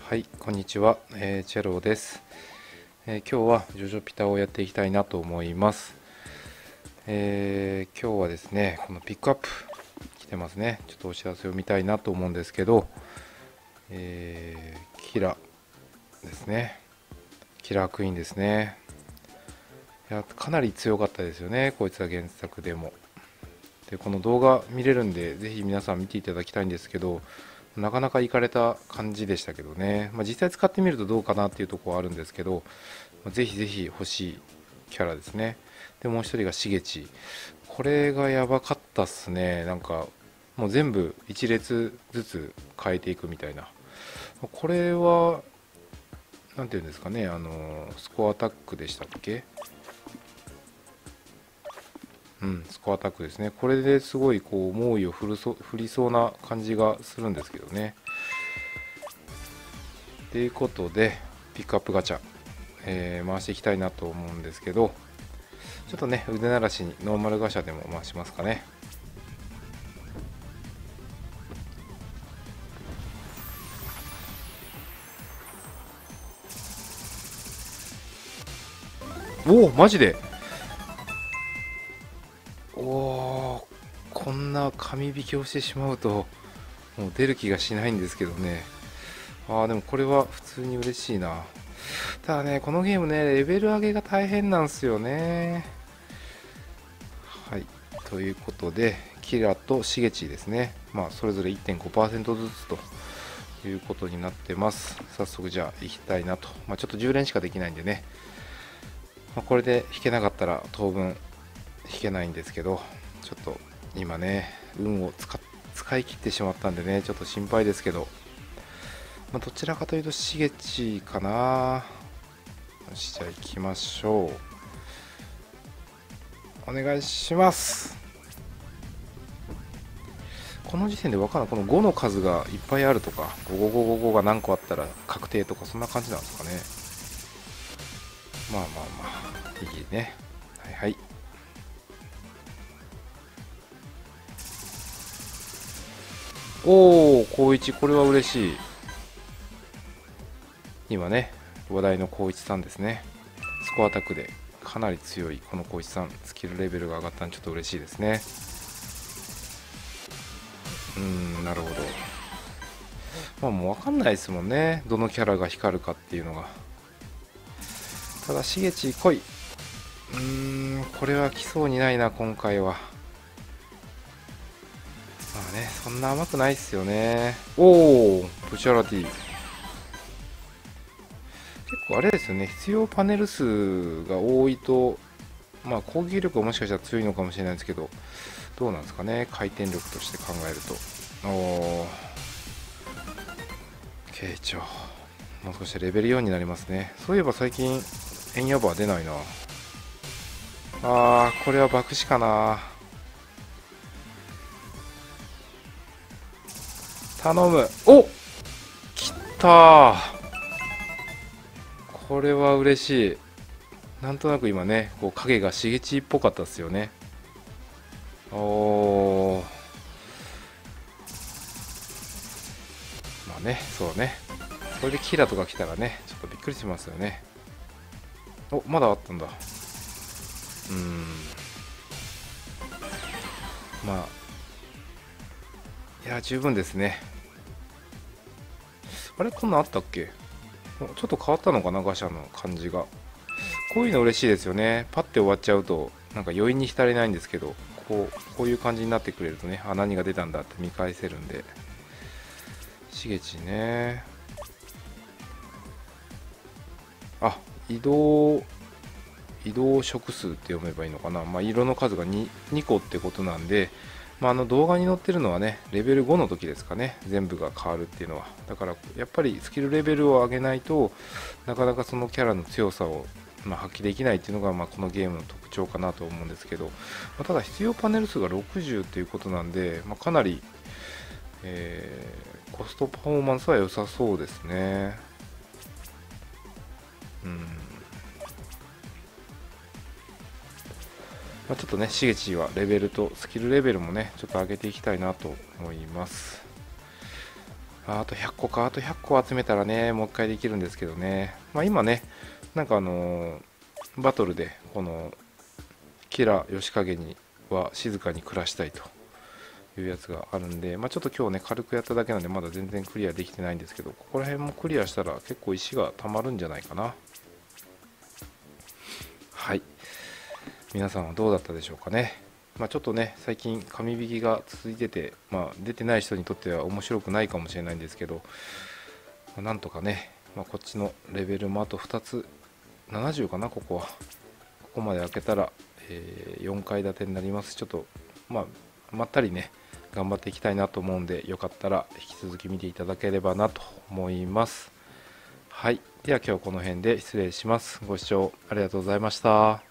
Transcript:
はい、こんにちは、チェロです、今日はジョジョピタをやっていきたいなと思います。今日はですね、このピックアップ来てますね。ちょっとお知らせを見たいなと思うんですけど、キラですね。キラークイーンですね。いや、かなり強かったですよね、こいつは原作でも。で、この動画見れるんで、ぜひ皆さん見ていただきたいんですけど、なかなかいかれた感じでしたけどね、実際使ってみるとどうかなっていうところはあるんですけど、ぜひぜひ欲しいキャラですね。で、もう一人がしげち。これがやばかったっすね。なんか、もう全部一列ずつ変えていくみたいな。これは、なんていうんですかね、スコアアタックでしたっけ。うん、スコアアタックですね。これですごいこう猛威を振りそうな感じがするんですけどね。ということで、ピックアップガチャ、回していきたいなと思うんですけど、ちょっとね、腕慣らしにノーマルガチャでも回しますかね。おお、マジで。おお、こんな紙引きをしてしまうともう出る気がしないんですけどね。でもこれは普通に嬉しいな。ただね、このゲームね、レベル上げが大変なんですよね。はい、ということでキラとしげちですね、それぞれ 1.5% ずつということになってます。早速じゃあ行きたいなと、ちょっと10連しかできないんでね、これで引けなかったら当分引けないんですけど、ちょっと今ね運を使い切ってしまったんでね、ちょっと心配ですけど、どちらかというとしげちかな。よし、じゃあ行きましょう。お願いします。この時点で分からない。この5の数がいっぱいあるとか、5555が何個あったら確定とか、そんな感じなんですかね。いいね。はいはい。おお、高一、これは嬉しい。今ね、話題の高一さんですね。スコアアタックでかなり強いこの高一さん、スキルレベルが上がったんでちょっと嬉しいですね。なるほど。もう分かんないですもんね、どのキャラが光るかっていうのが。ただしげち来い。これは来そうにないな今回は。そんな甘くないっすよね。おお、ブチャラティ。結構あれですよね、必要パネル数が多いと、攻撃力はもしかしたら強いのかもしれないですけど、どうなんですかね、回転力として考えると。おお、慶長、もう少しレベル4になりますね。そういえば最近エンヤバー出ないな。これは爆死かな。頼む。お、きたー。これは嬉しい。なんとなく今ね、こう影がしげちっぽかったですよね。おー、そうね。これでキラとか来たらね、ちょっとびっくりしますよね。お、まだあったんだ。まあ、いや、十分ですね。あれ、こんなんあったっけ。ちょっと変わったのかな、ガシャの感じが。こういうの嬉しいですよね。パッて終わっちゃうと、なんか余韻に浸れないんですけど、こういう感じになってくれるとね、何が出たんだって見返せるんで。しげちね。あ、移動色数って読めばいいのかな。色の数が 2個ってことなんで、動画に載ってるのはね、レベル5の時ですかね、全部が変わるっていうのは。だから、やっぱりスキルレベルを上げないとなかなかそのキャラの強さを発揮できないっていうのが、このゲームの特徴かなと思うんですけど、ただ必要パネル数が60っていうことなんで、かなり、コストパフォーマンスは良さそうですね。ちょっとね、しげちはレベルとスキルレベルもね、ちょっと上げていきたいなと思います。 あと100個か、あと100個集めたらね、もう一回できるんですけどね。まあ今ね、なんかバトルで、この、キラヨシカゲには静かに暮らしたいというやつがあるんで、まあちょっと今日ね、軽くやっただけなんで、まだ全然クリアできてないんですけど、ここら辺もクリアしたら結構石が溜まるんじゃないかな。はい。皆さんはどうだったでしょうかね。まあ、ちょっとね、最近紙引きが続いてて、まあ、出てない人にとっては面白くないかもしれないんですけど、なんとかね、まあ、こっちのレベルもあと2つ、70かな、ここは。ここまで開けたら、4階建てになります。ちょっと、まあ、まったりね、頑張っていきたいなと思うんで、よかったら引き続き見ていただければなと思います。はい。では今日はこの辺で失礼します。ご視聴ありがとうございました。